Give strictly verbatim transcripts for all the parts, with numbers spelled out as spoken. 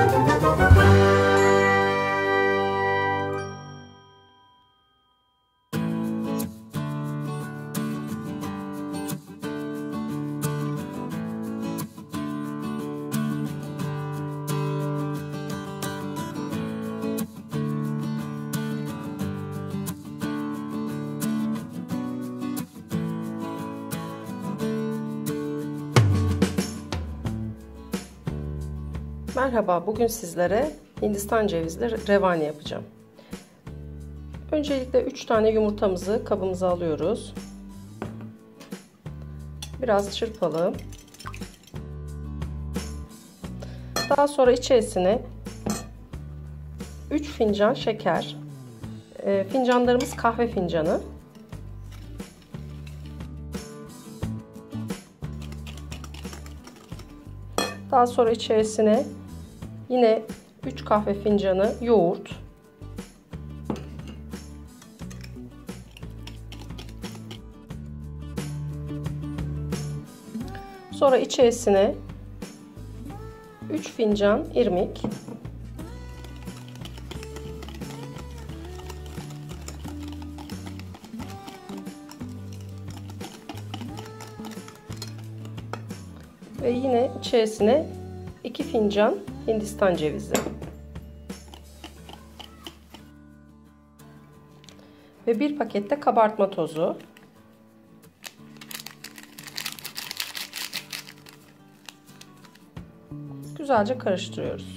Merhaba, bugün sizlere Hindistan cevizli revani yapacağım. Öncelikle üç tane yumurtamızı kabımıza alıyoruz. Biraz çırpalım. Daha sonra içerisine üç fincan şeker. E, fincanlarımız kahve fincanı. Daha sonra içerisine yine üç kahve fincanı yoğurt. Sonra içerisine üç fincan irmik. Ve yine içerisine iki fincan Hindistan cevizi. Ve bir pakette kabartma tozu. Güzelce karıştırıyoruz.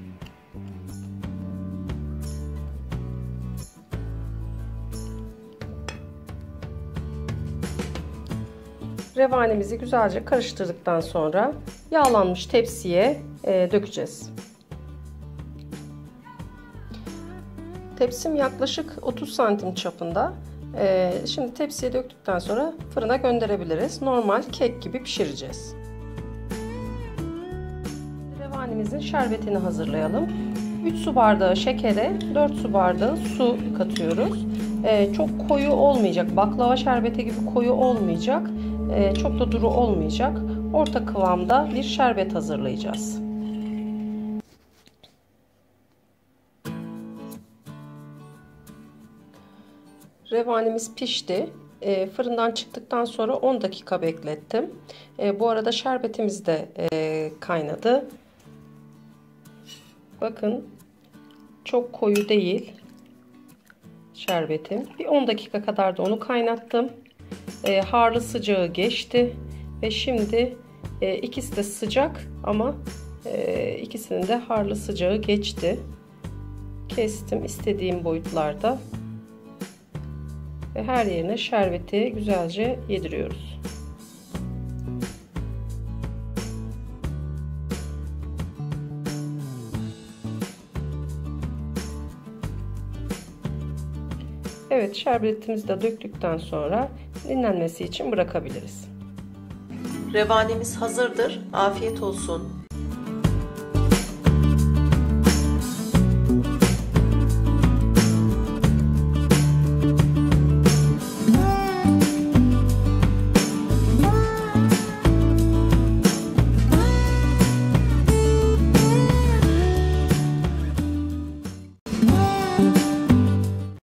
Revanemizi güzelce karıştırdıktan sonra yağlanmış tepsiye e, dökeceğiz. Tepsim yaklaşık otuz santim çapında. E, şimdi tepsiye döktükten sonra fırına gönderebiliriz. Normal kek gibi pişireceğiz. Revanimizin şerbetini hazırlayalım. üç su bardağı şekere dört su bardağı su katıyoruz. E, çok koyu olmayacak. Baklava şerbeti gibi koyu olmayacak. E, çok da duru olmayacak. Orta kıvamda bir şerbet hazırlayacağız. Revanimiz pişti. E, fırından çıktıktan sonra on dakika beklettim. E, bu arada şerbetimiz de e, kaynadı. Bakın, çok koyu değil şerbetim. Bir on dakika kadar da onu kaynattım. E, harlı sıcağı geçti ve şimdi e, ikisi de sıcak ama e, ikisinin de harlı sıcağı geçti. Kestim istediğim boyutlarda ve her yerine şerbeti güzelce yediriyoruz. Evet, şerbetimizi de döktükten sonra dinlenmesi için bırakabiliriz. Revanemiz hazırdır. Afiyet olsun.